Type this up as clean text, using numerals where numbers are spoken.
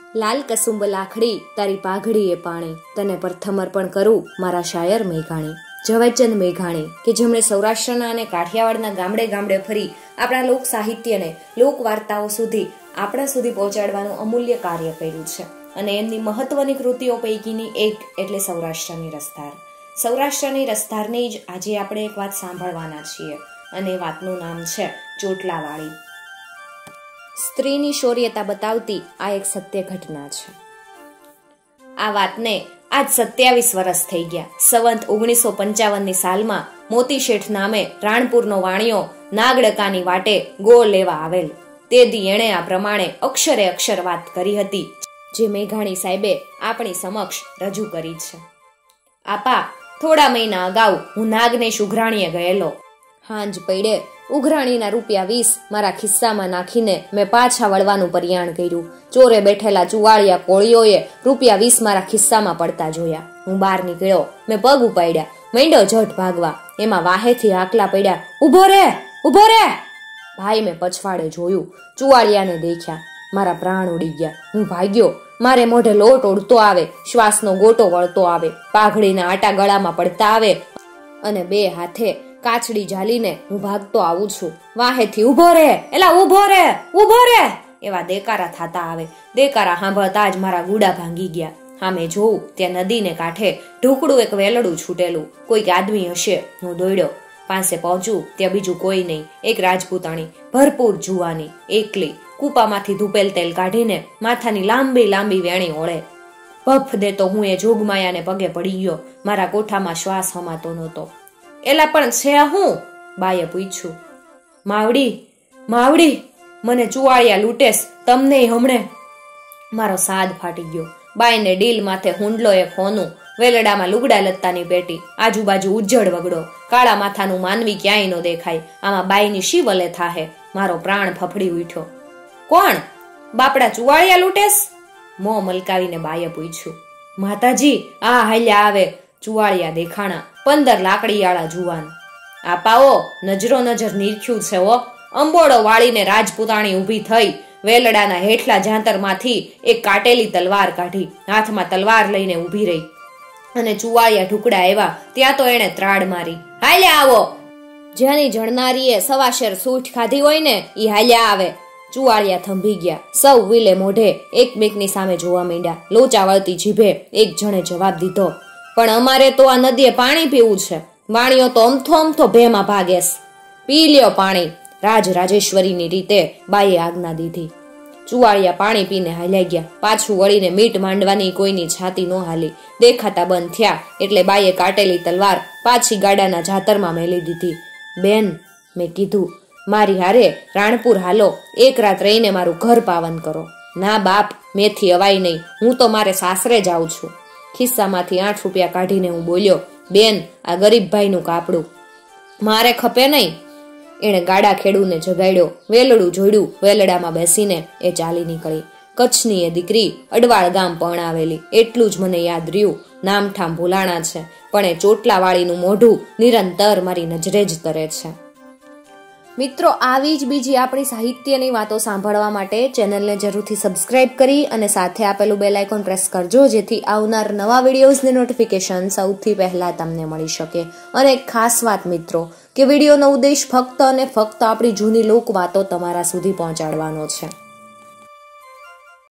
લાલ કસુંબ લાખડી તારી પાઘડી એ પાણી, તને પ્રથમ અર્પણ કરું મારા શાયર મેઘાણી. ઝવેરચંદ મેઘાણી કે જેમણે સૌરાષ્ટ્રના અને કાઠિયાવાડના ગામડે ગામડે ફરી આપણા લોક સાહિત્યને લોક વાર્તાઓ સુધી આપણા સુધી પહોંચાડવાનું અમૂલ્ય કાર્ય કર્યું છે. અને એમની મહત્વની કૃતિઓ પૈકીની એક એટલે સૌરાષ્ટ્રની રસધાર. સૌરાષ્ટ્રની રસધારની જ આજે આપણે એક વાત સાંભળવાના છીએ અને એ વાતનું નામ છે ચોટલાવાળી. સ્ત્રીની શૌર્યતા બતાવતી આ એક સત્ય ઘટના છે. આ વાતને આજ 27 વર્ષ થઈ ગયા. સંવંત 1955ની સાલમાં મોતી શેઠ નામે રાણપુરનો વાણિયો નાગડકાની વાટે ગોળ લેવા આવેલ. તે દી એણે આ પ્રમાણે અક્ષરે અક્ષર વાત કરી હતી, જે મેઘાણી સાહેબે આપણી સમક્ષ રજૂ કરી છે. આપા, થોડા મહિના અગાઉ હું નાગનેશ ઉઘરાણીએ ગયેલો. હાંજ પૈડે ઉઘરાણીના ₹20 મારા ખિસ્સામાં નાખીને મેં પાછા વળવાનું પરિયાણ કર્યું. ચોરે બેઠેલા ચુવાળિયા કોળીઓએ ₹20 મારા ખિસ્સામાં પડતા જોયા. હું બહાર નીકળ્યો, મેં પગ ઉપાડ્યા, માંડ્યો ઝટ ભાગવા. એમાં વાહેથી આકલા પડ્યા, ઉભો રે ઉભો રે. ભાઈ મેં પછવાડે જોયું, ચુવાળિયાને દેખ્યા. મારા પ્રાણ ઉડી ગયા. હું ભાગ્યો. મારે મોઢે લોટ ઓળતો આવે, શ્વાસનો ગોટો વળતો આવે, પાઘડીના આટા ગળામાં પડતા આવે અને બે હાથે કાચડી ઝાલીને હું ભાગતો આવું છું. વાહેથી ઉભો રે, એલા ઉભો રે ઉભો રે એવા દેકારા થતા આવે. દેકારા સાંભળતા જ મારા ગુડા ભાંગી ગયા. સામે જોઉં ત્યાં નદીને કાંઠે ઢોકળું એક વેલડું છૂટેલું. કોઈક આદમી હશે. હું દોડ્યો. પાસે પહોંચું ત્યાં બીજું કોઈ નહીં, એક રાજપૂતાણી, ભરપૂર જુવાની, એકલી, કૂપામાંથી ધૂપેલ તેલ કાઢીને માથાની લાંબી લાંબી વેણી ઓળે. ભફ દેતો હું એ જોગમાયાને પગે પડી ગયો. મારા કોઠામાં શ્વાસ હમાતો નહોતો. એલા પણ છે હું? બાએ પૂછ્યું. માવડી માવડી, મને ચુવાળિયા લૂટેસ, તમને હમણે. મારો સાદ ફાટી ગયો. બાઈને ડીલ માથે હુંડલો એક હોનું, વેલડામાં લુગડા લત્તાની પેટી, આજુબાજુ ઉજ્જડ વગડો, કાળા માથાનું માનવી ક્યાંય નો દેખાય. આમાં બાઈની શી વલે થાહે? મારો પ્રાણ ફફડી ઉઠ્યો. કોણ? બાપડા ચુવાળિયા લૂટેસ? મોં મલકાવીને બાએ પૂછ્યું. માતાજી, આ હાલ્યા આવે. ચુવાળિયા દેખાણા, 15 લાકડીવાળા જુવાન. આપાઓ, નજરો નજર નીરખ્યું છે હો. અંબોડો વાળીને રાજપૂતાણી ઊભી થઈ. વેલડાના હેઠલા જાંતરમાંથી એક કાટેલી તલવાર કાઢી, હાથમાં તલવાર લઈને ઊભી રહી. અને ચુવાળિયા ઢુકડા આવ્યા ત્યાં તો એણે ત્રાડ મારી. હાલ્યા આવો. જેની જણનારીએ સવાશેર સૂઠ ખાધી હોય ને ઈ હાલ્યા આવે. ચુવાળિયા થંભી ગયા. સૌ વિલે મોઢે એકમેકની સામે જોવા માંડ્યા. લોચા વળતી જીભે એક જણે જવાબ દીધો, પણ અમારે તો આ નદીએ પાણી પીવું છે. વાણીઓ તો અમથો અમથો ભેમાં ભાગેસ. પી લ્યો પાણી. રાજ રાજેશ્વરીની રીતે બાઈએ આજ્ઞા દીધી. ચુવાળિયા પાણી પીને હાલ્યા ગયા. પાછું વળીને મીટ માંડવાની કોઈની છાતી ન હાલી. દેખાતા બંધ થયા એટલે બાઈએ કાટેલી તલવાર પાછી ગાડાના જાતરમાં મેલી દીધી. બેન, મેં કીધું, મારી હારે રાણપુર હાલો, એક રાત રહીને મારું ઘર પાવન કરો. ના બાપ, મેથી અવાય નહીં, હું તો મારે સાસરે જાઉં છું. ખિસ્સામાંથી ₹8 કાઢીને હું બોલ્યો, બેન, આ ગરીબ ભાઈનું કાપડું મારે ખપે નહીં. એણે ગાડા ખેડૂને જગાડ્યો, વેલડું જોડ્યું, વેલડામાં બેસીને એ ચાલી નીકળી. કચ્છની એ દીકરી અડવાળ ગામ પરણાવેલી, એટલું જ મને યાદ રહ્યું. નામઠામ ભૂલાણા છે, પણ એ ચોટલાવાળીનું મોઢું નિરંતર મારી નજરે જ તરે છે. મિત્રો, આવી જ બીજી આપણી સાહિત્યની વાતો સાંભળવા માટે ચેનલને જરૂરથી સબસ્ક્રાઇબ કરી અને સાથે આપેલું બેલ આઇકોન પ્રેસ કરજો, જેથી આવનાર નવા વિડીયોઝની નોટિફિકેશન સૌથી પહેલા તમને મળી શકે. અને એક ખાસ વાત મિત્રો, કે વિડીયોનો ઉદ્દેશ ફક્ત અને ફક્ત આપણી જૂની લોક વાતો તમારા સુધી પહોંચાડવાનો છે.